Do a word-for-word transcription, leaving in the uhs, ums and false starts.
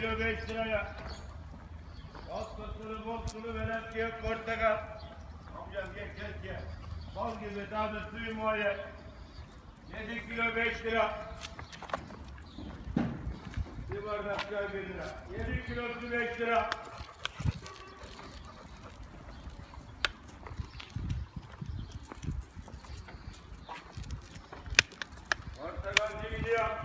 kilo beş liraya. Hastasını, bozkunu veren ki portakal. Amcam gel gel gel. Bal gibi tadı suyu muayyen. yedi kilo beş lira. Bir bardak çay bir lira. yedi kilosu beş lira. Portakalcı gidiyor.